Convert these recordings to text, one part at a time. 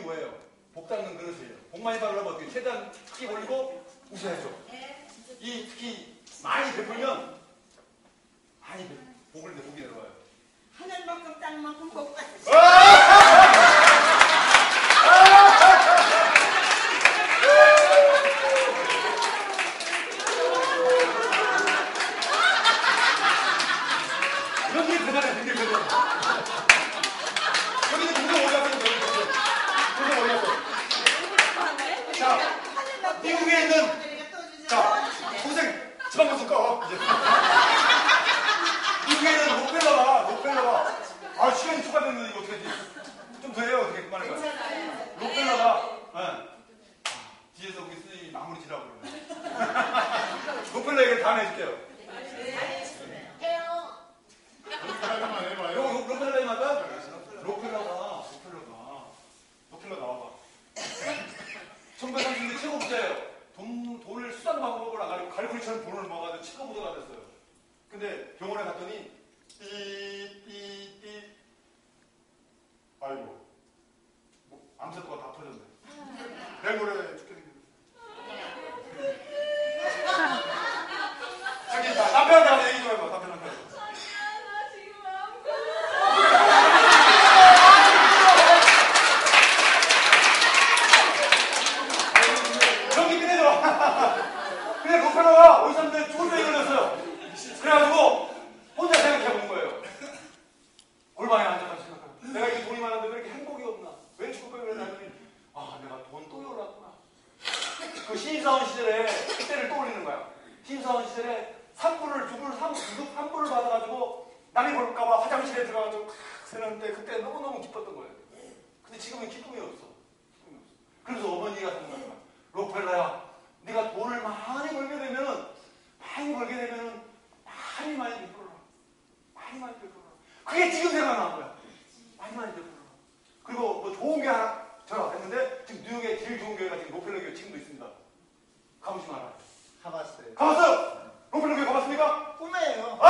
뭐예요? 복 닦는 그릇이에요. 복 많이 받으려면 어떻게 최대한 크게 올리고 웃어야죠. 이 특히 많이 베풀면 복을 내 복이 내려와요. 하늘만큼 땅만큼 복 받으세요. 이런 게 대단해, 되게 대단해. 여기는 동생 어디 갔어? 동생 어디 갔어? 자, 미국에 있는, 자, 동생 지방방송 꺼. 이제. 미국에 있는 록펠러가, 아, 시간이 초과됐는데 이거 어떻게 하지? 좀 더 해요, 어떻게 그만해요? 록펠러가, 네. 뒤에서 우리 선생님이 마무리 지라고 그러네. 록펠러 얘기를 다음에 해줄게요. 록펠러 얘기하다? 록펠러 나와봐. 1930년대 최고 부자예요. 돈을 수단 방법을 안 가리고 갈고리처럼 돈을 모아가지고 최고 부자가 됐어요. 근데 병원에 갔더니 삐 아이고 뭐 암세포가 다 터졌네. 내일 모레 죽게 생겼네. 자기 남편한테 얘기 좀 해봐. 남편한테. 전기 끝내줘. 근데 록펠러가 의사한테 초조에 걸렸어요. 그래가지고 혼자 생각해본 거예요. 골방에 앉아서 생각하고 내가 이게 돈이 많은데 왜 이렇게 행복이 없나? 왜 죽을까? 그랬더니 내가 돈 또 열었구나. 그 신입사원 시절에 그때를 떠올리는 거야. 신입사원 시절에 산불을 받아가지고 남이 볼까봐 화장실에 들어가가지고 세는데 그때 너무너무 기뻤던 거예요. 근데 지금은 기쁨이 없어. 그래서 어머니가 생각하는 거야. 록펠러야, 네가 돈을 많이 벌게 되면은 많이 베풀어라. 많이 베풀어라. 그게 지금 생각나는 거야. 많이 베풀어라. 그리고 뭐 좋은 게 하나 저라 했는데 지금 뉴욕에 제일 좋은 교회가 지금 록펠러 교회 지금도 있습니다. 가보시면 알아요. 가봤어요. 가봤어요? 록펠러 교회 가봤습니까? 꿈이에요.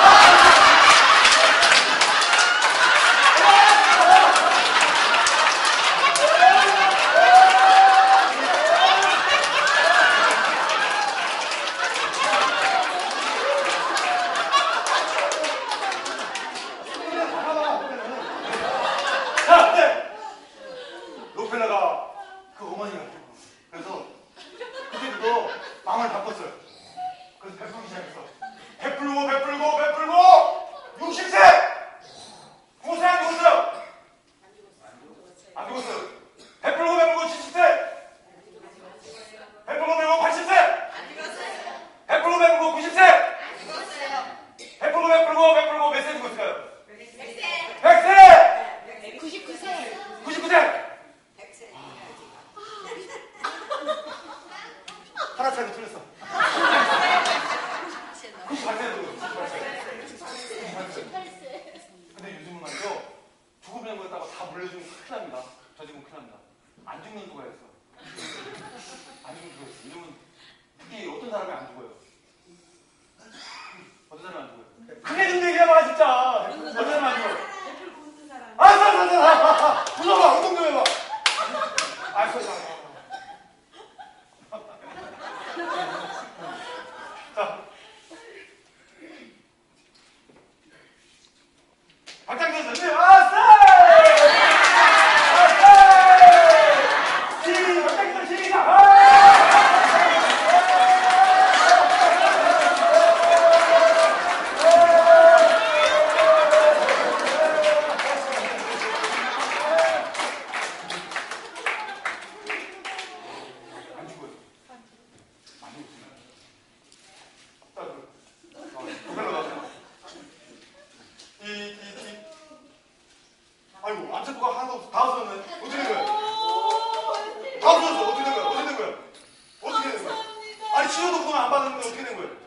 록펠러가 그 어머니가 그래서 그때부터 마음을 바꿨어요. 그래서 베풀기 시작했어. 베풀고 60세 고생 안 죽었어요. 안 죽었어요. 베풀고 70세 베풀고 80세 베풀고 90세 베풀고 몇 세 죽었을까요? 100세 99세 하나짜리 틀렸어. 98세도 98세. 근데 요즘은 말이죠. 죽으면 거다가 다 물려주면 큰일 납니다. 저 지금 큰일 납니다. 안 죽는 누가 있어. 안 죽는 누가 있어. 요즘은 특히 어떤 사람이 안 죽어요. 어떤 사람이 안 죽어요. 크게 좀 얘기해봐 진짜. 어떤 사람이 안 죽어요. 불러봐. 운동 좀 해봐. 자, 박장선 선생님, 박장선 시작! 아이고, 암세포가 하나도 없어. 다 없었네. 어떻게 된 거야? 다 없었어. 어떻게 된 거야? 어떻게 된 거야? 아니, 치료도 그동안 안 받았는데 어떻게 된 거야?